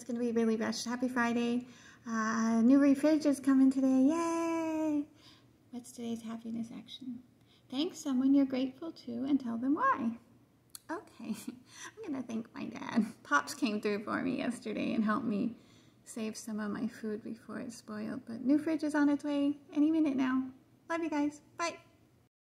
going to be really rushed. Happy Friday. New fridge is coming today. Yay! What's today's happiness action? Thank someone you're grateful to and tell them why. Okay, I'm going to thank my dad. Pops came through for me yesterday and helped me save some of my food before it spoiled. But new fridge is on its way any minute now. Love you guys. Bye.